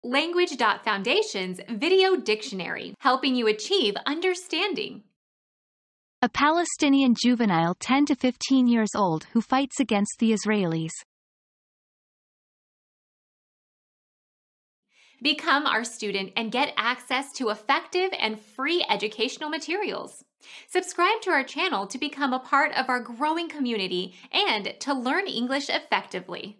Language.Foundation's Video Dictionary, helping you achieve understanding. A Palestinian juvenile 10 to 15 years old who fights against the Israelis. Become our student and get access to effective and free educational materials. Subscribe to our channel to become a part of our growing community and to learn English effectively.